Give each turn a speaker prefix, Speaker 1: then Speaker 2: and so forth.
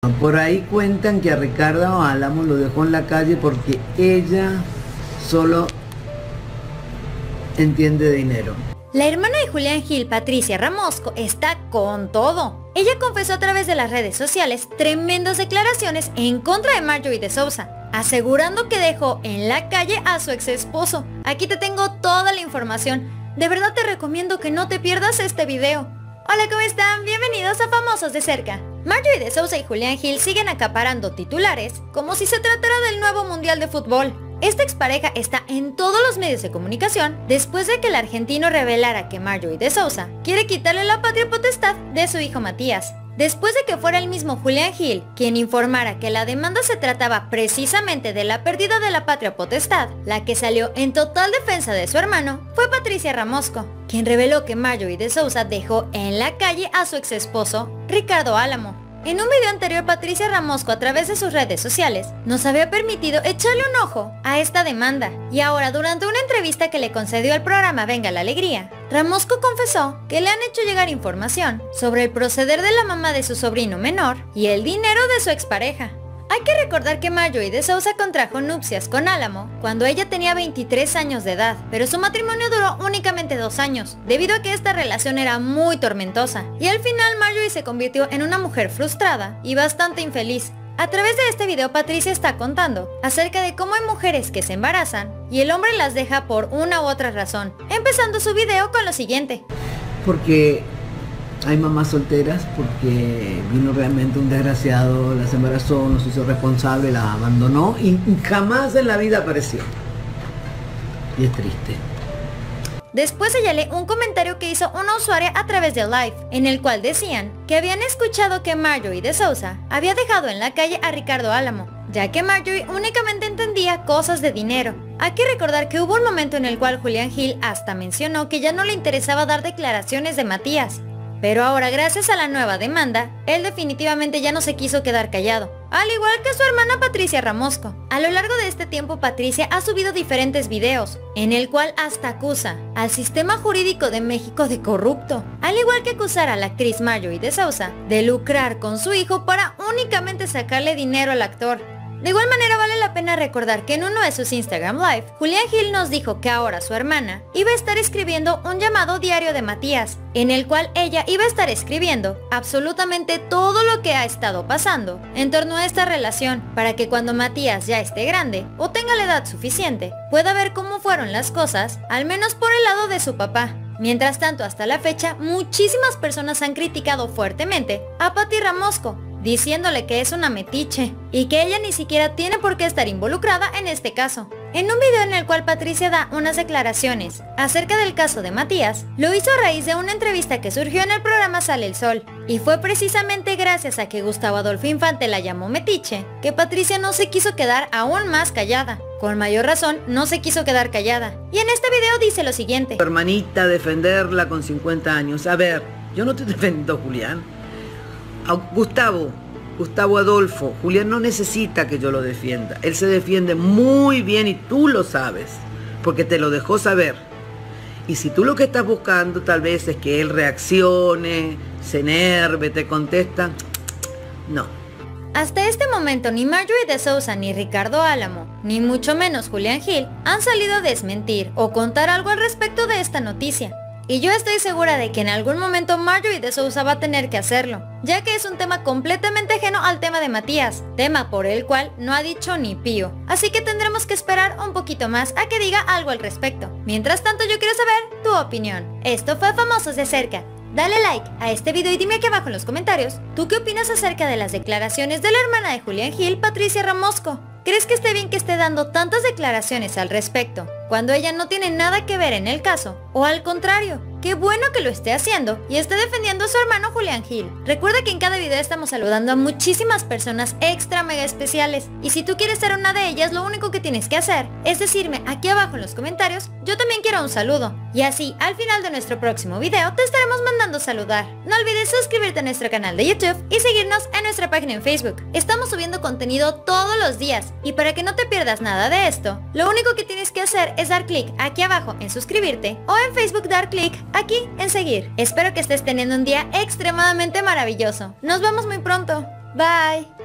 Speaker 1: Por ahí cuentan que a Ricardo Álamo lo dejó en la calle porque ella solo entiende de dinero.
Speaker 2: La hermana de Julián Gil, Patricia Ramosco, está con todo. Ella confesó a través de las redes sociales tremendas declaraciones en contra de Marjorie de Sousa, asegurando que dejó en la calle a su ex esposo. Aquí te tengo toda la información. De verdad te recomiendo que no te pierdas este video. Hola, ¿cómo están? Bienvenidos a Famosos de Cerca. Marjorie de Sousa y Julián Gil siguen acaparando titulares como si se tratara del nuevo Mundial de Fútbol. Esta expareja está en todos los medios de comunicación después de que el argentino revelara que Marjorie de Sousa quiere quitarle la patria potestad de su hijo Matías. Después de que fuera el mismo Julián Gil quien informara que la demanda se trataba precisamente de la pérdida de la patria potestad, la que salió en total defensa de su hermano fue Patricia Ramosco, quien reveló que Marjorie de Sousa dejó en la calle a su ex esposo, Ricardo Álamo. En un video anterior, Patricia Ramosco a través de sus redes sociales nos había permitido echarle un ojo a esta demanda, y ahora durante una entrevista que le concedió al programa Venga la Alegría, Ramosco confesó que le han hecho llegar información sobre el proceder de la mamá de su sobrino menor y el dinero de su expareja. Hay que recordar que Marjorie de Sousa contrajo nupcias con Álamo cuando ella tenía 23 años de edad, pero su matrimonio duró únicamente 2 años, debido a que esta relación era muy tormentosa, y al final Marjorie se convirtió en una mujer frustrada y bastante infeliz. A través de este video, Patricia está contando acerca de cómo hay mujeres que se embarazan y el hombre las deja por una u otra razón, empezando su video con lo siguiente.
Speaker 1: Porque hay mamás solteras, porque vino realmente un desgraciado, las embarazó, no se hizo responsable, las abandonó y jamás en la vida apareció. Y es triste.
Speaker 2: Después señalé un comentario que hizo una usuaria a través de Live, en el cual decían que habían escuchado que Marjorie de Sousa había dejado en la calle a Ricardo Álamo, ya que Marjorie únicamente entendía cosas de dinero. Hay que recordar que hubo un momento en el cual Julián Gil hasta mencionó que ya no le interesaba dar declaraciones de Matías. Pero ahora, gracias a la nueva demanda, él definitivamente ya no se quiso quedar callado, al igual que su hermana Patricia Ramosco. A lo largo de este tiempo, Patricia ha subido diferentes videos, en el cual hasta acusa al sistema jurídico de México de corrupto, al igual que acusar a la actriz Marjorie de Sousa de lucrar con su hijo para únicamente sacarle dinero al actor. De igual manera, vale la pena recordar que en uno de sus Instagram Live, Julián Gil nos dijo que ahora su hermana iba a estar escribiendo un llamado diario de Matías, en el cual ella iba a estar escribiendo absolutamente todo lo que ha estado pasando en torno a esta relación, para que cuando Matías ya esté grande o tenga la edad suficiente, pueda ver cómo fueron las cosas, al menos por el lado de su papá. Mientras tanto, hasta la fecha, muchísimas personas han criticado fuertemente a Pati Ramosco, diciéndole que es una metiche y que ella ni siquiera tiene por qué estar involucrada en este caso. En un video en el cual Patricia da unas declaraciones acerca del caso de Matías, lo hizo a raíz de una entrevista que surgió en el programa Sale el Sol, y fue precisamente gracias a que Gustavo Adolfo Infante la llamó metiche que Patricia no se quiso quedar aún más callada. Con mayor razón, no se quiso quedar callada. Y en este video dice lo siguiente.
Speaker 1: Hermanita, defenderla con 50 años. A ver, yo no te defiendo, Julián. Gustavo Adolfo, Julián no necesita que yo lo defienda. Él se defiende muy bien y tú lo sabes, porque te lo dejó saber. Y si tú lo que estás buscando tal vez es que él reaccione, se enerve, te contesta, no.
Speaker 2: Hasta este momento ni Marjorie de Sousa ni Ricardo Álamo, ni mucho menos Julián Gil, han salido a desmentir o contar algo al respecto de esta noticia. Y yo estoy segura de que en algún momento Marjorie de Sousa va a tener que hacerlo, ya que es un tema completamente ajeno al tema de Matías, tema por el cual no ha dicho ni pío. Así que tendremos que esperar un poquito más a que diga algo al respecto. Mientras tanto, yo quiero saber tu opinión. Esto fue Famosos de Cerca. Dale like a este video y dime aquí abajo en los comentarios, ¿tú qué opinas acerca de las declaraciones de la hermana de Julián Gil, Patricia Ramosco? ¿Crees que esté bien que esté dando tantas declaraciones al respecto, cuando ella no tiene nada que ver en el caso? ¿O al contrario, qué bueno que lo esté haciendo y esté defendiendo a su hermano Julián Gil? Recuerda que en cada video estamos saludando a muchísimas personas extra mega especiales, y si tú quieres ser una de ellas, lo único que tienes que hacer es decirme aquí abajo en los comentarios, yo también quiero un saludo. Y así, al final de nuestro próximo video, te estaremos mandando saludar. No olvides suscribirte a nuestro canal de YouTube y seguirnos en nuestra página en Facebook. Estamos subiendo contenido todos los días, y para que no te pierdas nada de esto, lo único que tienes que hacer es dar clic aquí abajo en suscribirte, o en Facebook dar clic aquí en seguir. Espero que estés teniendo un día extremadamente maravilloso. Nos vemos muy pronto. Bye.